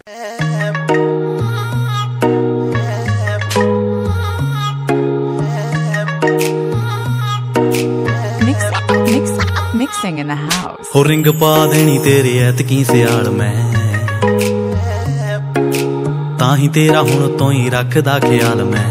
Mixing in the house. हो ring पा देनी तेरे ऐतकी सियाल मैं ताही तेरा हुण तो ही रखदा ख्याल मैं।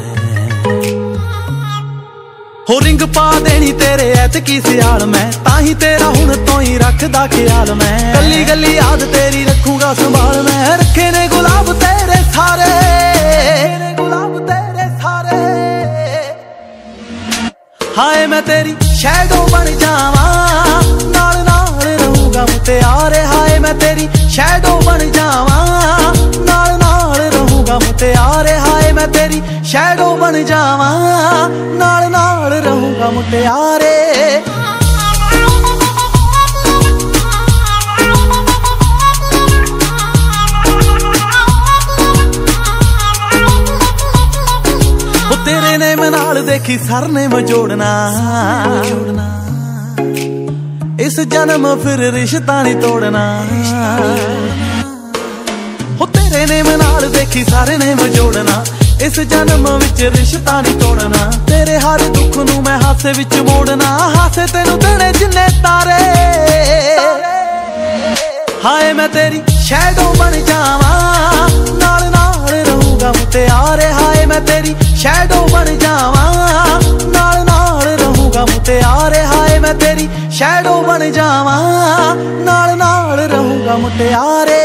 हो रिंग पा देनी तेरे ऐतकी सियाल मैं ताही तेरा हुण तो ही रखदा ख्याल मैं। गली गली याद तेरी रखूंगा संभाल मैं। रखे ने गुलाब तेरे सारे गुलाब तेरे सारे। हाय मैं तेरी शैडो बन जावा नाल नाल रहूंगा मुटियारे। हाय मैं तेरी शैडो बन जावा नाल नाल रहूंगा मुटियारे। हाय मैं तेरी शैडो बन जावा नाल नाल रहूंगा मुटियारे। तेरे ने मैं नाल देखी सर ने मैं जोड़ना इस जन्म फिर रिश्ता नहीं तोड़ना। हो तेरे ने मैं नाल देखी सारे ने मैं जोड़ना इस जन्म विच रिश्ता नहीं तोड़ना। तेरे हर दुख नू मैं हासे विच मोड़ना हासे तेनू देने जिन्ने तारे। हाय मैं तेरी शैडो बन जावा नाल नाल रहूंगा मुटियारे। हाय मैं तेरी शैडो बन जावा नाल नाल रहूंगा मुटियारे। हाय मैं तेरी शैडो बन जावा नाल नाल रहूंगा मुटियारे।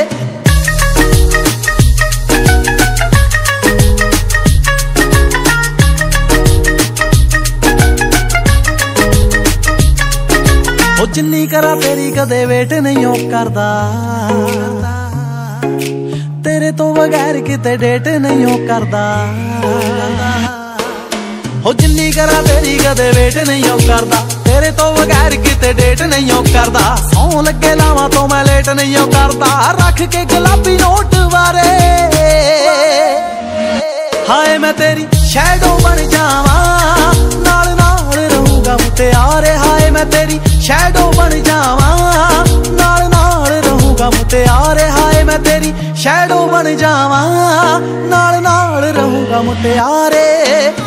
ओ जिन्नी करा तेरी कदे वेट नहीं ओ करदा तेरे तो बगैर किते डेट नहीं ओ करदा। हो जिन्नी करा तेरी कदे वेट नहीं ओ करदा तेरे तो बगैर किते डेट नहीं ओ करदा। सौ लगे लावां तो मैं लेट नहीं ओ करदा रख के गुलाबी नोट वारे। हाय मैं तेरी शैडो बन जावा नाल नाल रहूंगा मुटियारे। हाय मैं तेरी शैडो बन जावा नाल नाल रहूंगा मुटियारे। हाय मैं तेरी शैडो बन जावा नाल नाल रहूंगा मुटियारे।